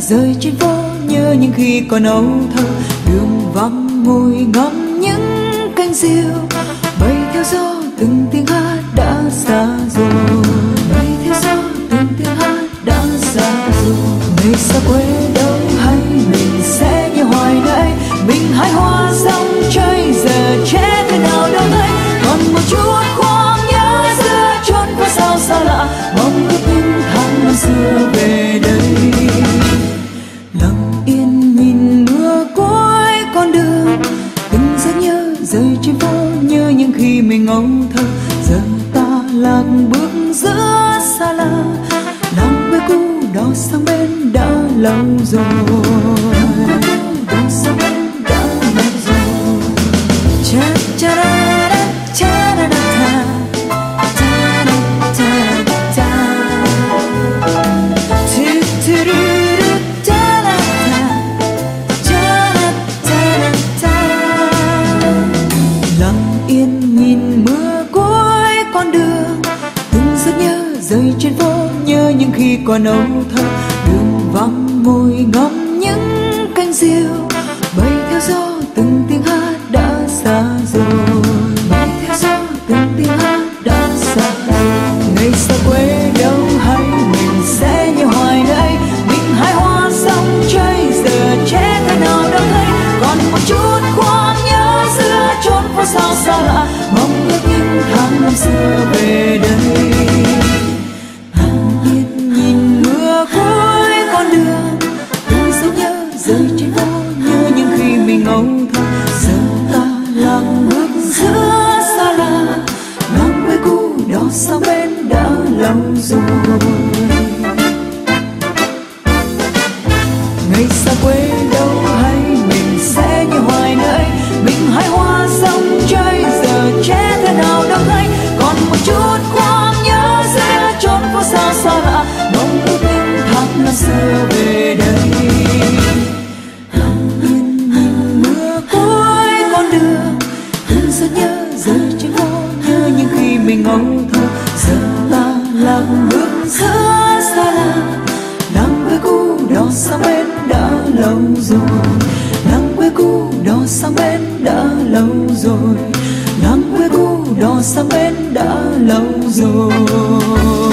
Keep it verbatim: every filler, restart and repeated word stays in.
rơi trên phố như những khi còn ấu thơ. Đường vắng ngồi ngắm những cánh diều, bay theo gió từng tiếng hát đã xa rồi. Bay theo gió từng tiếng hát đã xa rồi. Ngày xa quê đâu hay mình sẽ như hoài đây. Mình hái hoa dòng chơi giờ trẻ thế nào đâu thấy. Còn một chút khoáng nhớ xưa chốn có sao xa lạ. Mong ước những tháng năm xưa về đây. Lặng yên nhìn mưa cuối con đường, từng giấc nhớ rơi trên phố như những khi mình ngây thơ. Giờ ta lạc bước giữa xa lạ, lòng quê cũ đó sang bên đã lâu rồi. Đó sang bên đã lâu rồi. Cha cha ra ra cha ra ra ta ta ta ta ta. Tu tu ru ru ta ta ta ta ta ta. Lặng yên nhìn mưa cuối con đường, từng giấc nhớ rơi trên phố như những khi còn ấu thơ. Đường vắng ngồi ngắm những cánh diều, bay theo gió từng tiếng hát đã xa rồi. Bay theo gió từng tiếng hát đã xa rồi. Ngày xa quê đâu hay mình sẽ như hoài đây. Mình hái hoa xong chơi giờ trẻ thế nào đâu thấy. Còn một chút khoáng nhớ xưa chốn phố sao xa lạ. Mong ước những tháng năm xưa về đây. Yên nhìn mưa cuối con đường, từng giấc nhớ rơi trên phố như những khi mình ngây thơ. Giờ ta lạc bước giữa xa lạ, lòng quê cũ đó sang bên đã lâu rồi. Ngày xa quê đâu hay mình sẽ như hoài nơi. Mình hái hoa xong chơi giờ trẻ thế nào đâu thấy. Còn một chút khoáng nhớ xưa chốn phố sao xa lạ. Mong ước những tháng năm xưa về đây. Lặng yên nhìn mưa cuối con đường, từng giấc nhớ rơi trên phố như những khi mình ngây thơ. Giờ ta lạc bước giữa xa lạ, làng quê cũ đó sang bên đã lâu rồi. Làng quê cũ đó sang bên đã lâu rồi. Làng quê cũ đó sang bên đã lâu rồi.